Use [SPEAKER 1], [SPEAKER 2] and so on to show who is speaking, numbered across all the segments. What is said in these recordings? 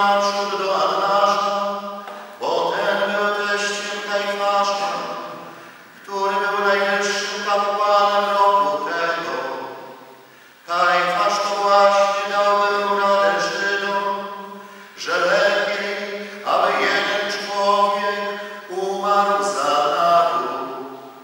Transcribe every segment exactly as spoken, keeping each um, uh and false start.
[SPEAKER 1] naprzód do Annasza, bo ten był teściem Kajfasza, który był najwyższym kapłanem roku tego. Kajfasz to właśnie dał radę Żydom, że lepiej, aby jeden człowiek umarł za naród.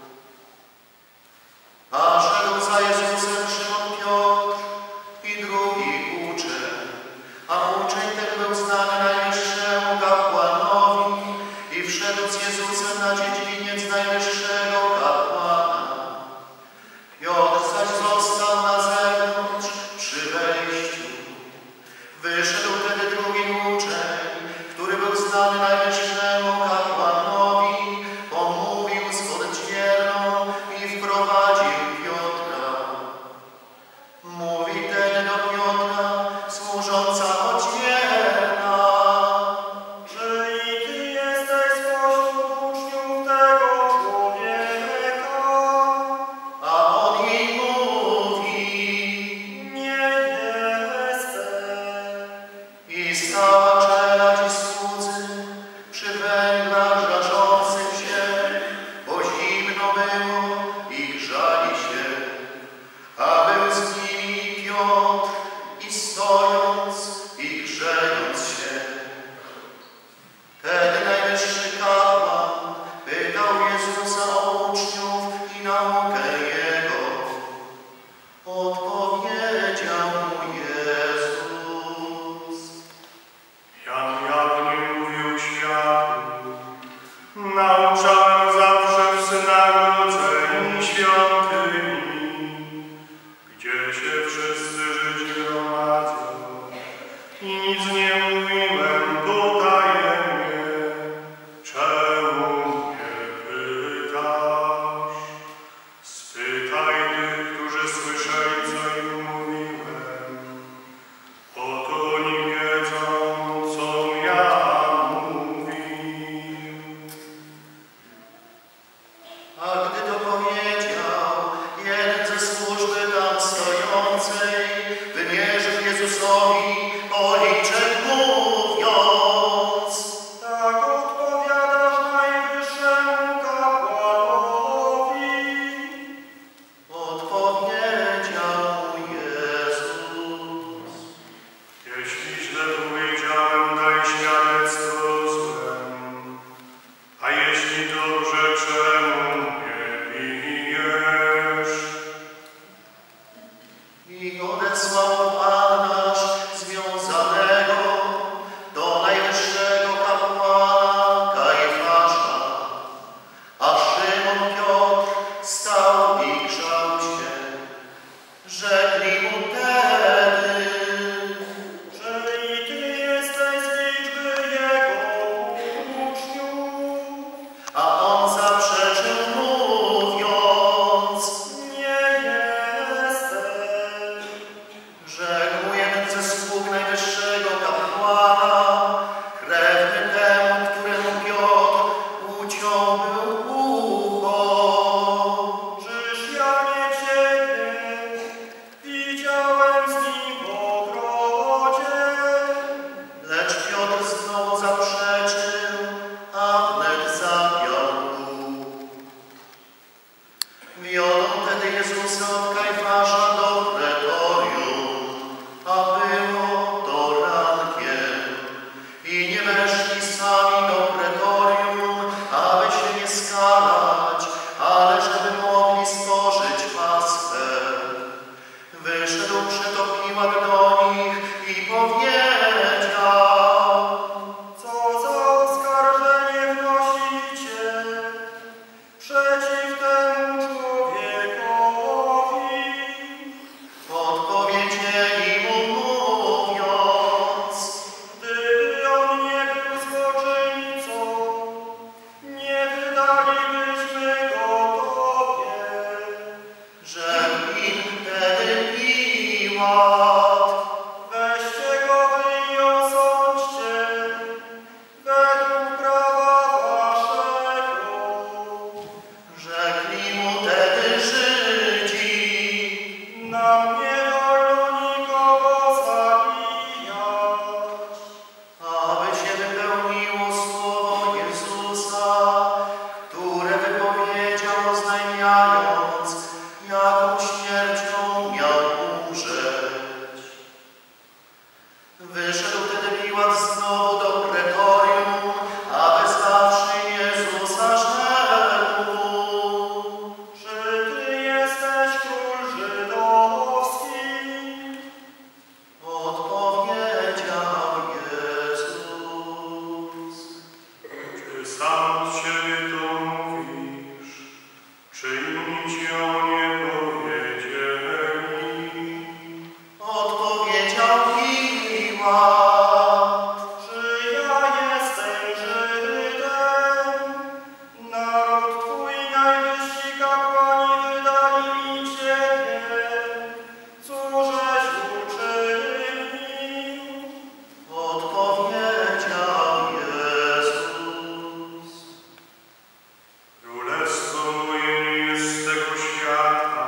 [SPEAKER 1] A szedł za Jezusem Szymon Piotr i drugi uczeń, a uczeń ten był znany najwyższemu kapłanowi i wszedł z Jezusem na dziedziniec najwyższego kapłana. Piotr zaś został na zewnątrz przy wejściu. Wyszedł wtedy drugi uczeń, który był znany najwyższemu kapłanowi, pomówił z odźwierną i wprowadził Piotra. Mówi ten do Piotra, służąca odźwierna:
[SPEAKER 2] Czy i ty jesteś spośród uczniów tego człowieka?
[SPEAKER 1] A on jej mówi:
[SPEAKER 2] Nie jestem.
[SPEAKER 1] I stała czelać i słudzy przy węglach żarzących się, bo zimno było i grzali się. A był z nimi Piotr i stojąc i grzejąc się. Wtedy najwyższy kapłan pytał Jezusa o uczniów i naukę Jego. Odpowiedział mu Jezus:
[SPEAKER 2] Jan jawnie mówił światu, nauczałem zawsze w synagodze i świątyni, gdzie się wszyscy Żydzi gromadzą. I nic nie mówiłem potajemnie. Czemu mnie pytasz? Spytaj tych, którzy słyszeli, co im mówiłem. Oto oni wiedzą, co ja mówił.
[SPEAKER 1] A gdy to powiedział, jeden ze służby tam stojącej wymierzył Jezusowi policzek, mówiąc:
[SPEAKER 2] Tak odpowiadasz najwyższemu kapłanowi.
[SPEAKER 1] Odpowiedział mu Jezus:
[SPEAKER 2] Jeśli źle powiedziałem, daj świadectwo złem. A jeśli dobrze, czemu mnie bijesz?
[SPEAKER 1] I odesłał Annasz związanego do najwyższego kapłana Kajfasza. A Szymon Piotr stał i grzał się. Rzekli mu tedy:
[SPEAKER 2] Że i ty jesteś z liczby jego uczniów.
[SPEAKER 1] A on zaprzeczył, mówiąc:
[SPEAKER 2] Nie jestem.
[SPEAKER 1] Rzekł mu jeden ze sług najwyższego kapłana, krewny temu, któremu Piotr uciął był ucho:
[SPEAKER 2] Czyż ja nie ciebie widziałem z nim w ogrodzie?
[SPEAKER 1] Lecz Piotr znowu zaprzeczył, a wnet zapiął łuk. Wiodą wtedy Jezusa od Kajfasza do pretorium, a było to rankiem. I nie weszli sami do pretorium, aby się nie skalać, ale żeby mogli spożyć Paschę. Wyszedł przeto Piłat do nich i powiedział:
[SPEAKER 2] Co za oskarżenie wnosicie przeciw temu człowiekowi?
[SPEAKER 1] Odpowiedzieli mu, mówiąc:
[SPEAKER 2] Gdyby on nie był
[SPEAKER 3] sam z siebie to mówisz, czy inni ci o nie powiedzieli?
[SPEAKER 1] Odpowiedział Piłat:
[SPEAKER 2] Czy ja jestem Żydem? Naród Twój, najwyżsi kapłani wydali mi Ciebie. Cóżeś uczynił?
[SPEAKER 1] Odpowiedział Jezus:
[SPEAKER 3] Królestwo moje nie jest z tego świata.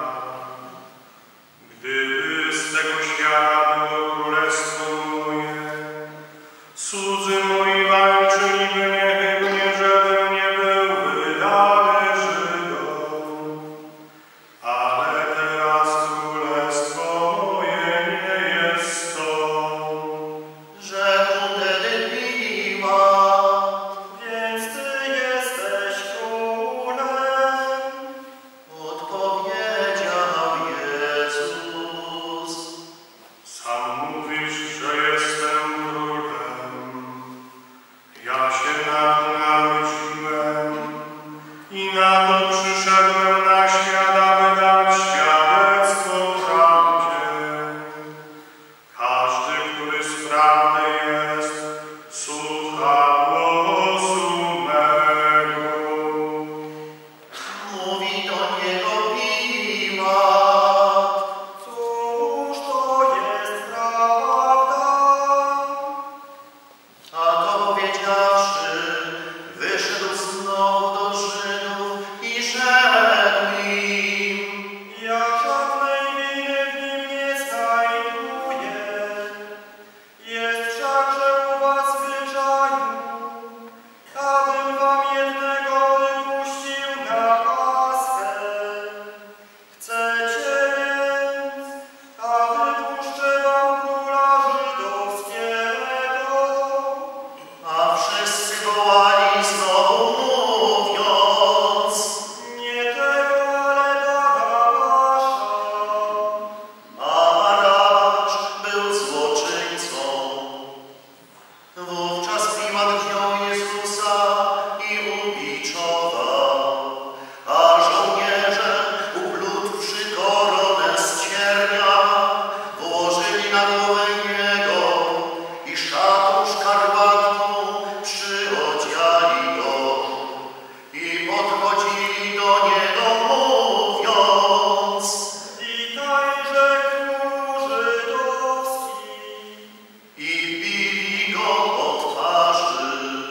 [SPEAKER 3] Gdyby z tego świata było królestwo moje, cudzy moi walczyliby niechybnie, żebym nie był wydany Żydom. Ale teraz królestwo moje nie jest stąd.
[SPEAKER 1] Rzekł wtedy Piłat:
[SPEAKER 2] Więc Ty jesteś królem.
[SPEAKER 1] Odpowiedział Jezus:
[SPEAKER 3] Sam mówisz, że jestem królem. Ja się na to narodziłem i na to przyszedłem na świat, aby dać świadectwo prawdzie. Każdy, który sprawny jest, słucha głosu mego.
[SPEAKER 1] Mówi do niego Piłat:
[SPEAKER 2] Cóż to jest prawda?
[SPEAKER 1] A to powiedziawszy, wyszedł znowu do Żydów i rzekł im:
[SPEAKER 2] Ja żadnej winy w nim nie znajduję. Jest wszakże u was zwyczaju, abym wam jednego wypuścił na Paschę. Chcecie więc, a wypuszczę wam króla żydowskiego?
[SPEAKER 1] A wszyscy wołali znowu mówiąc:
[SPEAKER 2] Nie tego, ale Barabasza.
[SPEAKER 1] A Barabasz był złoczyńcą. Wówczas Piłat wziął Jezusa i ubiczował, a żołnierze, uplutwszy koronę z ciernia, włożyli na głowę Jego i szatą szkarłatną przyodziali Go i podchodzili do Niego mówiąc:
[SPEAKER 2] Witajże królu żydowski.
[SPEAKER 1] i bili Go po twarzy.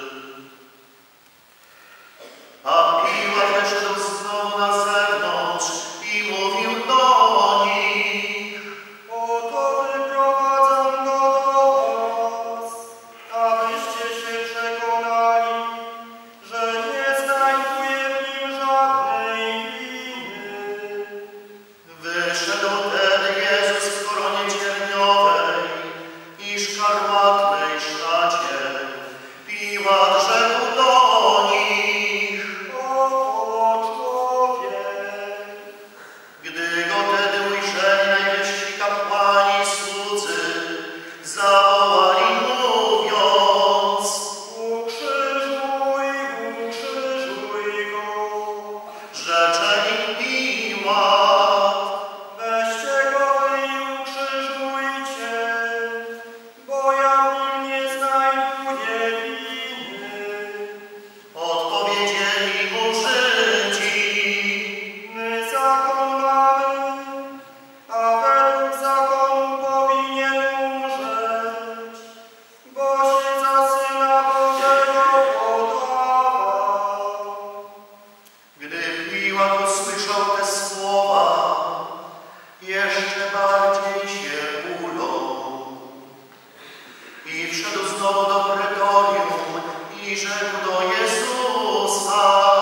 [SPEAKER 1] A Piłat wyszedł znowu na zewnątrz i mówił do nich:
[SPEAKER 2] Oto wyprowadzam go do was, abyście się przekonali, że nie znajduję w nim żadnej winy.
[SPEAKER 1] Wyszedł wtedy Jezus w koronie cierniowej i szkarłatnej szacie. Piłat rzekł do nich:
[SPEAKER 2] Oto człowiek.
[SPEAKER 1] Gdy go wtedy ujrzeli najwyżsi kapłani słudzy, zawołali mówiąc:
[SPEAKER 2] Ukrzyżuj, ukrzyżuj go.
[SPEAKER 1] Rzecze im Piłat:
[SPEAKER 2] Weźcie go i ukrzyżujcie, bo ja w nim nie znajduję winy.
[SPEAKER 1] Odpowiedzieli mu Żydzi:
[SPEAKER 2] My zakon mamy, a według zakonu powinien umrzeć, bo się za Syna Bożego podawał.
[SPEAKER 1] Gdy Piłat usłyszał te słowa, jeszcze bardziej się uląkł i wszedł znowu do pretorium i rzekł do Jezusa: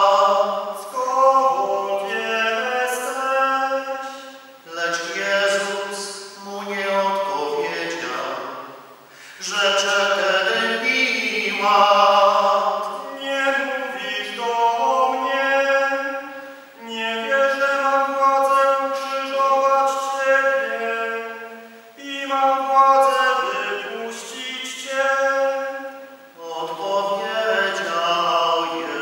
[SPEAKER 2] Skąd jesteś?
[SPEAKER 1] Lecz Jezus mu nie odpowiedział. Rzecze wtedy Piłat:
[SPEAKER 2] Nie mówisz do mnie, nie wiesz, że mam władzę ukrzyżować Ciebie i mam władzę wypuścić Cię.
[SPEAKER 1] Odpowiedział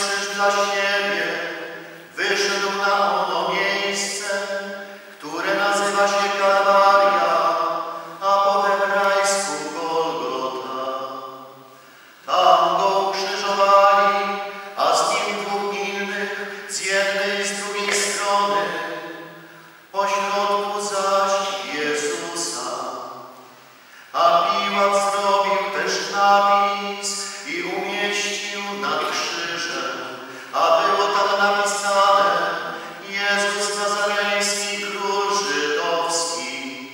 [SPEAKER 1] krzyż dla siebie, wyszedł na ono miejsce, które nazywa się Kalwaria, a po hebrajsku Golgota. Tam go ukrzyżowali, a z nim dwóch innych z jednej i z drugiej strony, pośrodku zaś Jezusa. A Piłat zrobił też napis i umieścił nad krzyżem, a było tam napisane: Jezus Nazareński, Król Żydowski.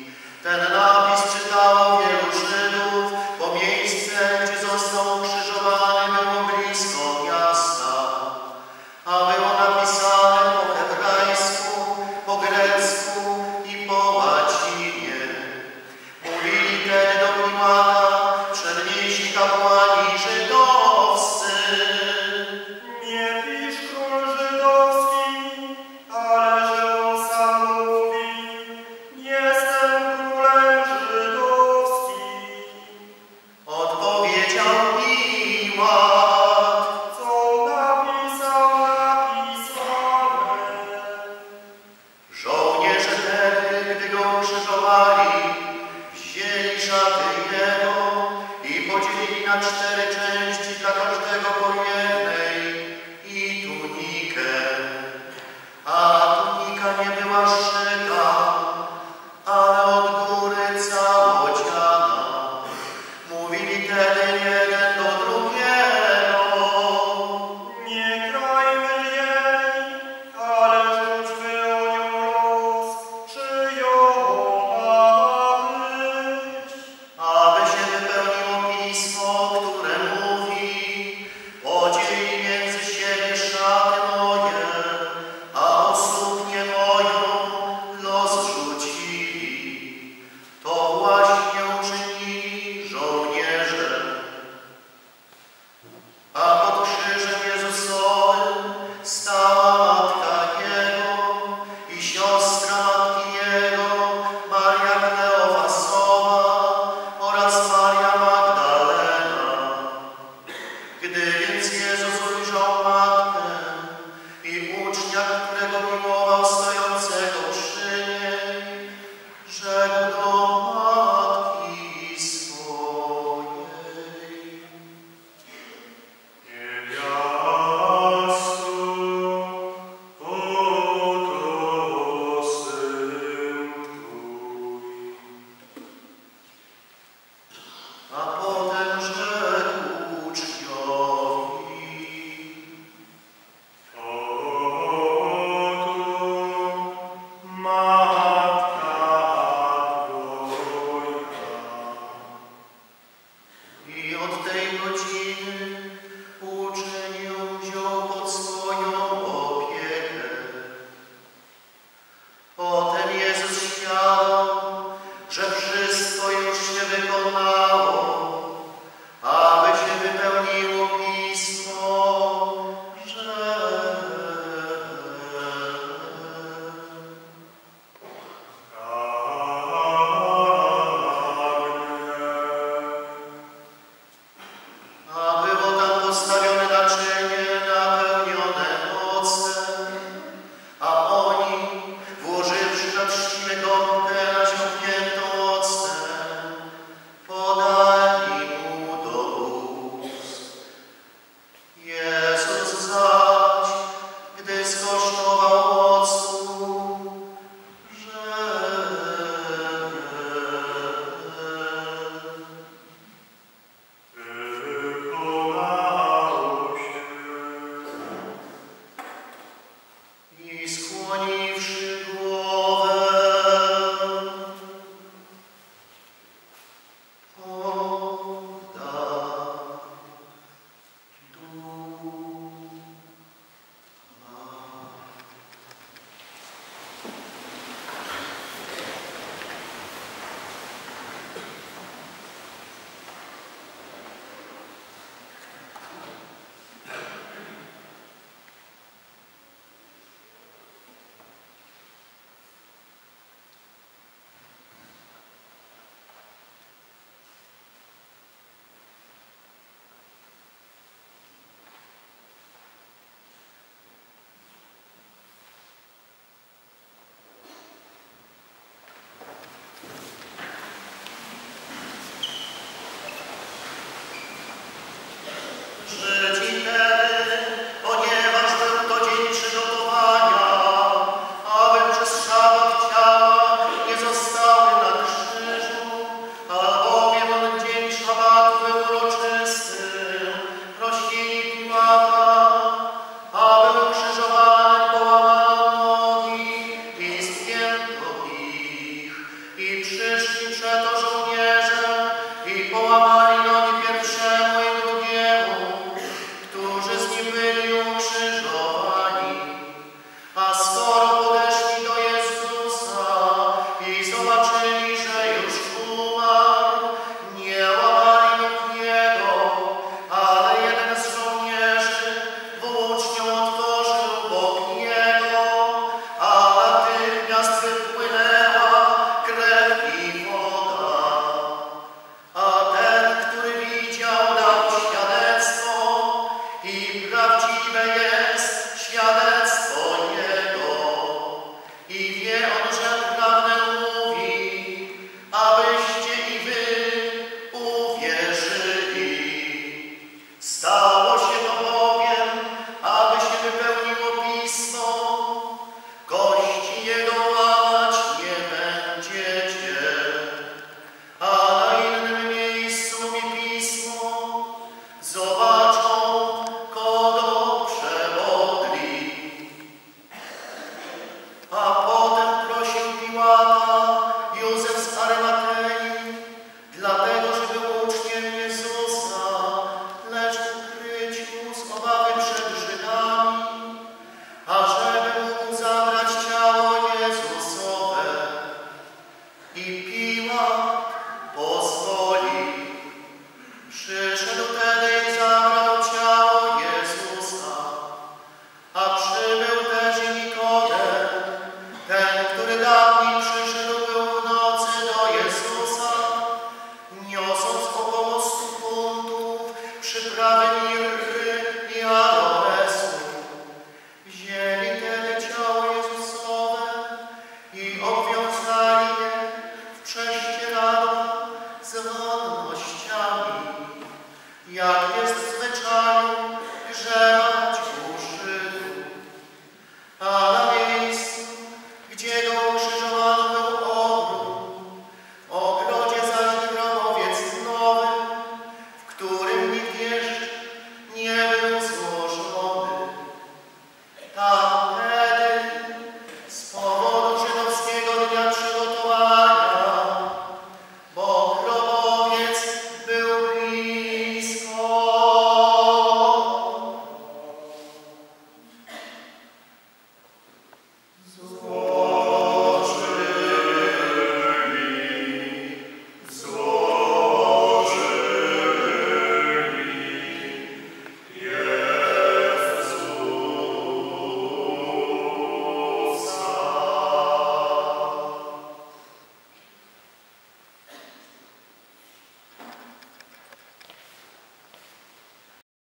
[SPEAKER 1] Ziemia